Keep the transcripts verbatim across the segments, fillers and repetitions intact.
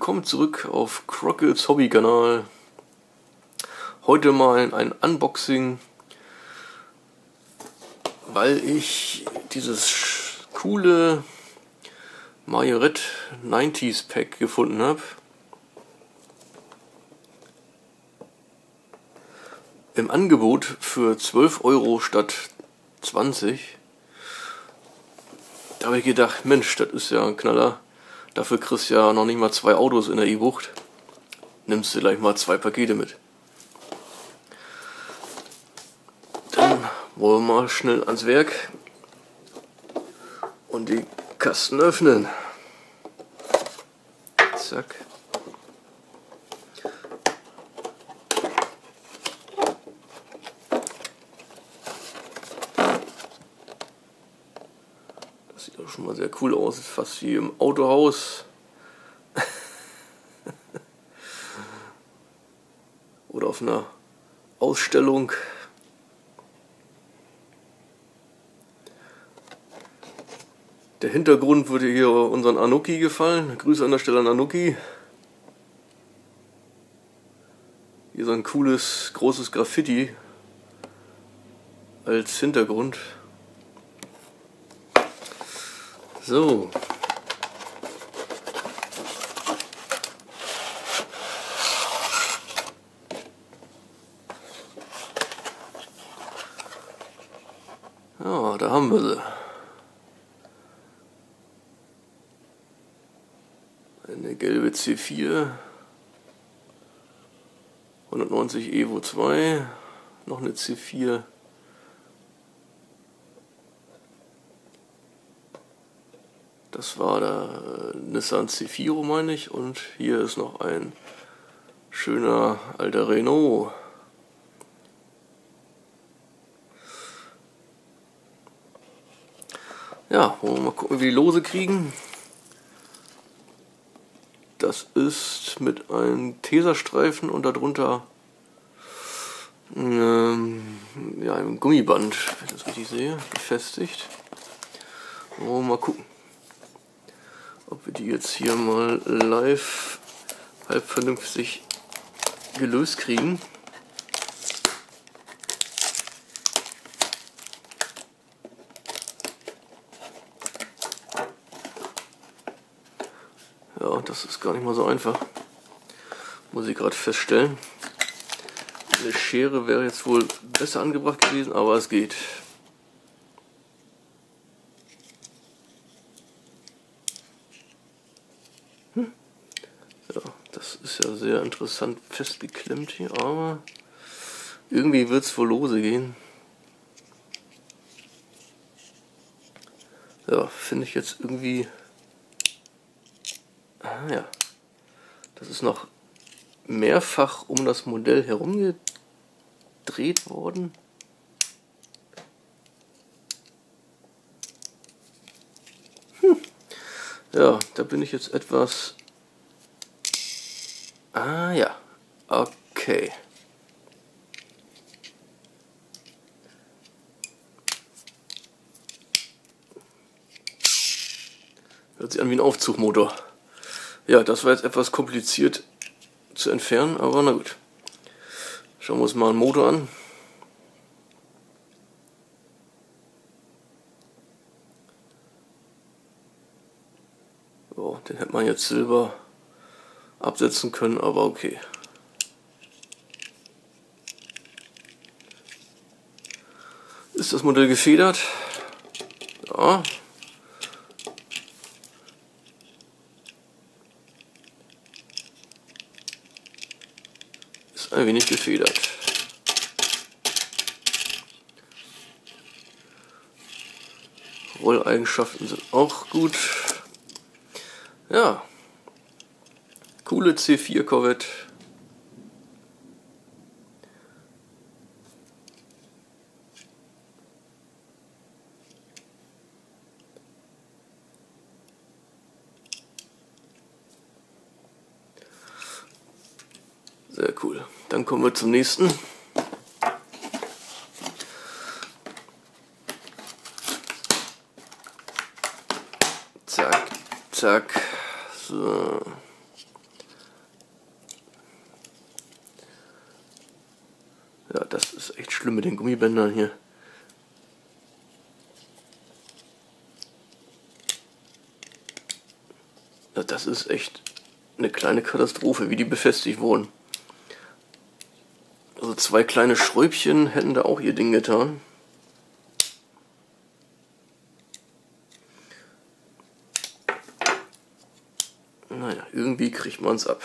willkommen zurück auf Crockets Hobby Kanal. Heute mal ein Unboxing, weil ich dieses coole Majorette neunziger Pack gefunden habe. Im Angebot für zwölf Euro statt zwanzig. Da habe ich gedacht, Mensch, das ist ja ein Knaller. Dafür kriegst du ja noch nicht mal zwei Autos in der E-Bucht. Nimmst du gleich mal zwei Pakete mit. Dann wollen wir mal schnell ans Werk und die Kasten öffnen. Zack. Das sieht auch schon mal sehr cool aus, fast wie im Autohaus. Oder auf einer Ausstellung. Der Hintergrund würde hier unseren Anuki gefallen. Grüße an der Stelle an Anuki. Hier so ein cooles, großes Graffiti als Hintergrund. So. Ja, da haben wir sie. Eine gelbe C vier, hundertneunzig Evo zwei, noch eine C vier. Das war der Nissan Cefiro, meine ich, und hier ist noch ein schöner alter Renault. Ja, wollen wir mal gucken, wie wir die Lose kriegen. Das ist mit einem Tesastreifen und darunter ähm, ja, einem Gummiband, wenn ich das richtig sehe, befestigt. Wollen wir mal gucken, ob wir die jetzt hier mal live halb vernünftig gelöst kriegen. Ja, das ist gar nicht mal so einfach, muss ich gerade feststellen. Eine Schere wäre jetzt wohl besser angebracht gewesen, aber es geht. Hm. Ja, das ist ja sehr interessant festgeklemmt hier, aber irgendwie wird es wohl lose gehen. Ja, finde ich jetzt irgendwie... Ah ja, das ist noch mehrfach um das Modell herum gedreht worden. Hm. Ja, da bin ich jetzt etwas... Ah ja, okay. Hört sich an wie ein Aufzugmotor. Ja, das war jetzt etwas kompliziert zu entfernen, aber na gut. Schauen wir uns mal einen Motor an. So, den hätte man jetzt Silber absetzen können, aber okay. Ist das Modell gefedert? Ja. Ein wenig gefedert. Rolleigenschaften sind auch gut. Ja, coole C vier Corvette. Sehr cool. Dann kommen wir zum nächsten. Zack, zack. So. Ja, das ist echt schlimm mit den Gummibändern hier. Ja, das ist echt eine kleine Katastrophe, wie die befestigt wurden. Also zwei kleine Schräubchen hätten da auch ihr Ding getan. Naja, irgendwie kriegt man es ab.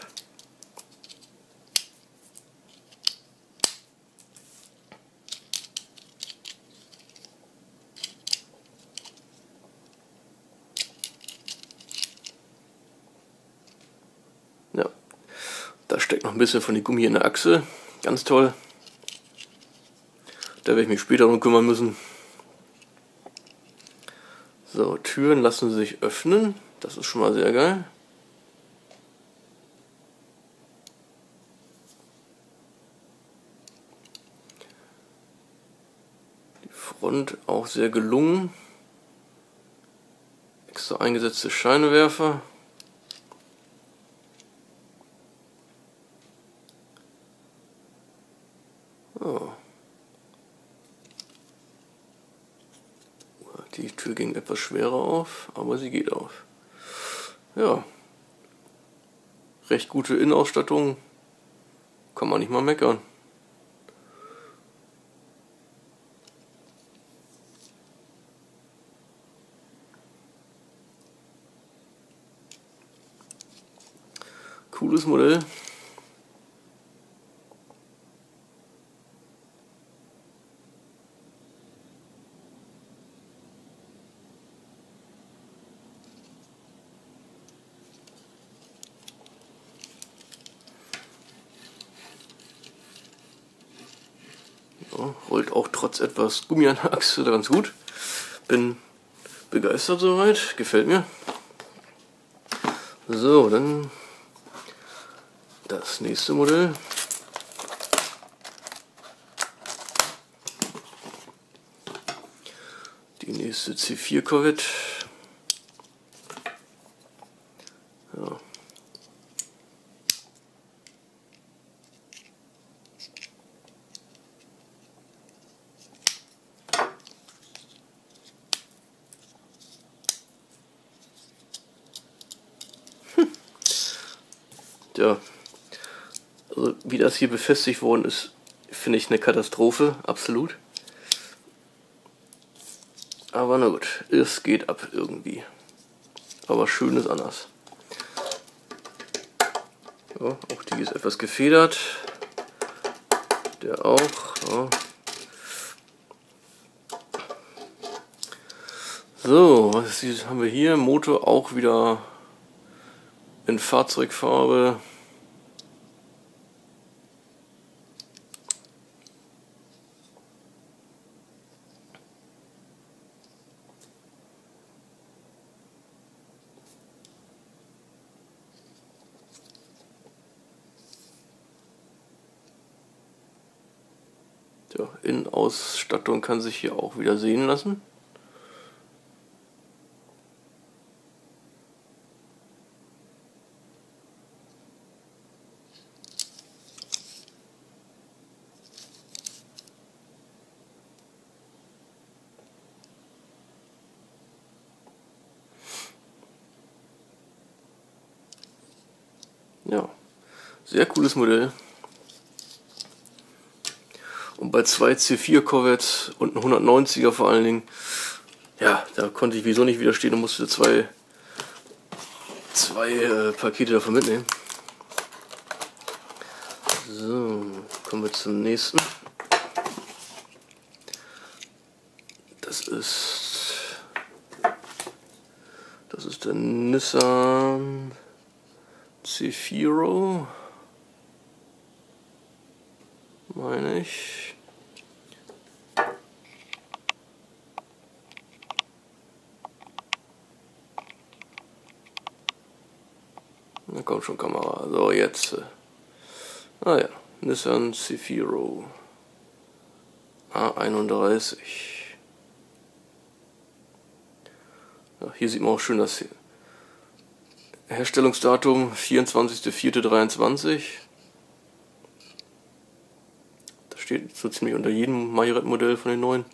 Ja, da steckt noch ein bisschen von dem Gummi in der Achse. Ganz toll. Da werde ich mich später drum kümmern müssen. So, Türen lassen sich öffnen. Das ist schon mal sehr geil. Die Front auch sehr gelungen. Extra eingesetzte Scheinwerfer. Oh. Die Tür ging etwas schwerer auf, aber sie geht auf. Ja. Recht gute Innenausstattung. Kann man nicht mal meckern. Cooles Modell. Ja, rollt auch trotz etwas Gummi an der Achse ganz gut. Bin begeistert soweit, gefällt mir. So, dann das nächste Modell. Die nächste C vier Corvette. Ja. Ja, also wie das hier befestigt worden ist, finde ich eine Katastrophe, absolut. Aber na gut, es geht ab irgendwie. Aber schön ist anders. Ja, auch die ist etwas gefedert. Der auch. Ja. So, was haben wir hier? Motor auch wieder in Fahrzeugfarbe. Ja, Innenausstattung kann sich hier auch wieder sehen lassen. Ja, sehr cooles Modell. Und bei zwei C vier Corvettes und einem hundertneunziger vor allen Dingen, ja, da konnte ich wieso nicht widerstehen und musste zwei, zwei äh, Pakete davon mitnehmen. So, kommen wir zum nächsten. Das ist, das ist der Nissan Zefiro, meine ich. Da kommt schon Kamera. So, jetzt. Ah ja, Nissan Zefiro A einunddreißig. Ja, hier sieht man auch schön das Herstellungsdatum vierundzwanzigster vierter dreiundzwanzig. Da steht steht so ziemlich unter jedem Majorette-Modell von den neuen.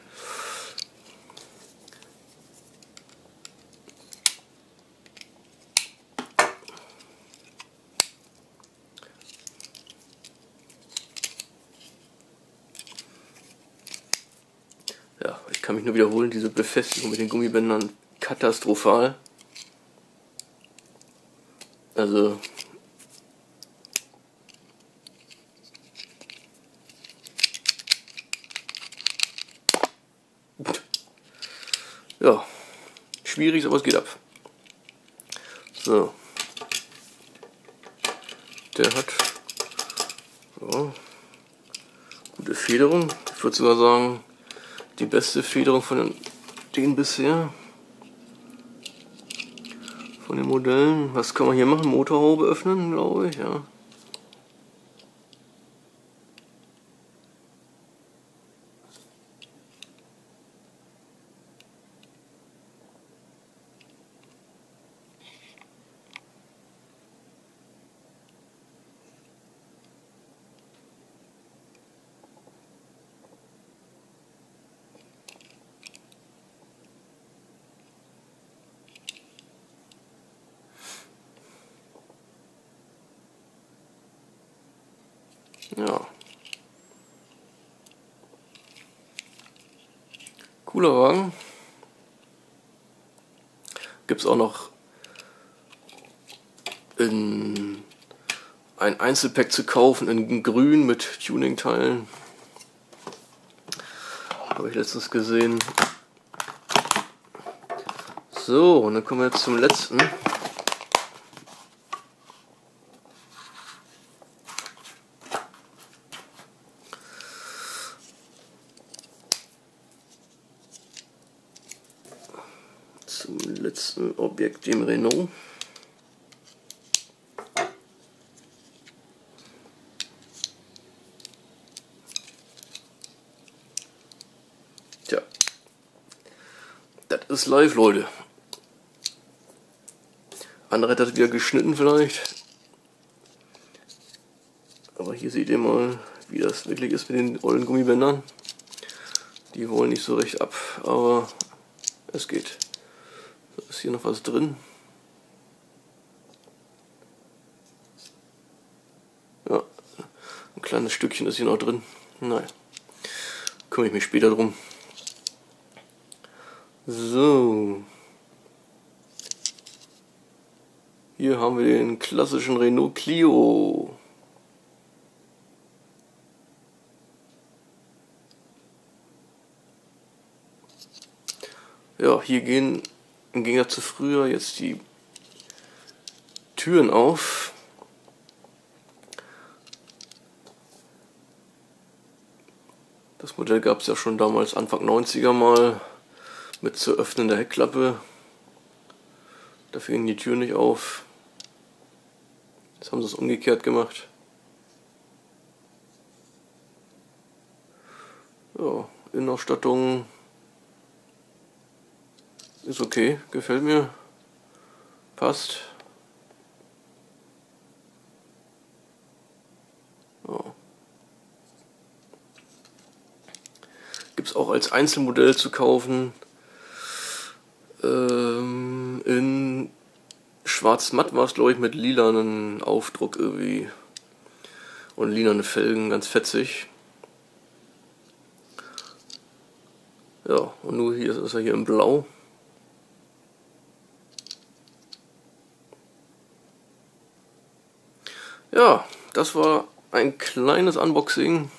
Ja, ich kann mich nur wiederholen, diese Befestigung mit den Gummibändern katastrophal. Also ja, schwierig, aber es geht ab. So, der hat ja, gute Federung. Ich würde sogar sagen, die beste Federung von den, den bisher. Von den Modellen. Was kann man hier machen? Motorhaube öffnen, glaube ich, ja. Ja. Cooler Wagen. Gibt es auch noch in ein Einzelpack zu kaufen in grün mit Tuning-Teilen. Habe ich letztens gesehen. So, und dann kommen wir jetzt zum letzten. Zum letzten Objekt, dem Renault. Tja, das ist live, Leute. Andere hat das wieder geschnitten vielleicht. Aber hier seht ihr mal, wie das wirklich ist mit den ollen Gummibändern. Die wollen nicht so recht ab, aber es geht. Da ist hier noch was drin. Ja, ein kleines Stückchen ist hier noch drin. Naja, kümmere ich mich später drum. So. Hier haben wir den klassischen Renault Clio. Ja, hier gehen im Gegensatz zu früher jetzt die Türen auf. Das Modell gab es ja schon damals Anfang neunziger mal mit zu öffnender Heckklappe. Dafür ging die Tür nicht auf. Jetzt haben sie es umgekehrt gemacht. Ja, Innenausstattung ist okay, gefällt mir, passt. Ja. Gibt es auch als Einzelmodell zu kaufen. Ähm, in schwarz-matt war es, glaube ich, mit lilanen Aufdruck irgendwie. Und lilane Felgen, ganz fetzig. Ja, und nur hier ist er hier in Blau. Ja, das war ein kleines Unboxing.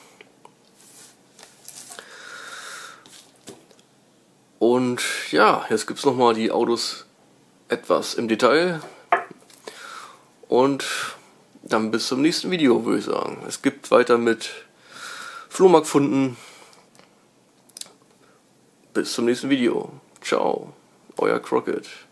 Und ja, jetzt gibt es nochmal die Autos etwas im Detail. Und dann bis zum nächsten Video, würde ich sagen. Es gibt weiter mit Flohmarktfunden. Bis zum nächsten Video. Ciao, euer Crockett.